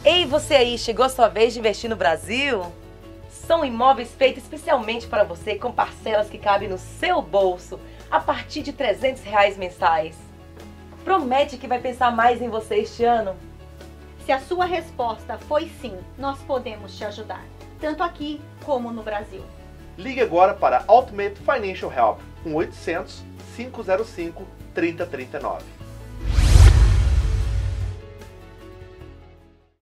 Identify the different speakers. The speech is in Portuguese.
Speaker 1: Ei, você aí, chegou a sua vez de investir no Brasil? São imóveis feitos especialmente para você, com parcelas que cabem no seu bolso, a partir de R$ 300 mensais. Promete que vai pensar mais em você este ano?
Speaker 2: Se a sua resposta foi sim, nós podemos te ajudar, tanto aqui como no Brasil.
Speaker 3: Ligue agora para Ultimate Financial Help, 1-800-505-3039.